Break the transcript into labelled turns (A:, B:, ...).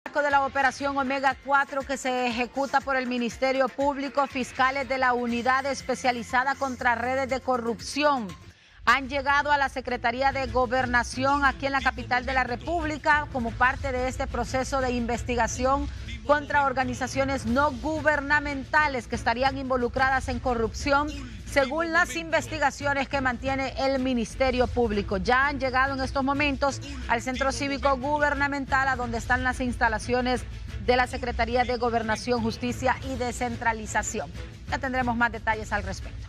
A: De la operación Omega 4 que se ejecuta por el Ministerio Público, fiscales de la Unidad Especializada contra Redes de Corrupción han llegado a la Secretaría de Gobernación aquí en la capital de la República como parte de este proceso de investigación contra organizaciones no gubernamentales que estarían involucradas en corrupción, según las investigaciones que mantiene el Ministerio Público. Ya han llegado en estos momentos al Centro Cívico Gubernamental, a donde están las instalaciones de la Secretaría de Gobernación, Justicia y Descentralización. Ya tendremos más detalles al respecto.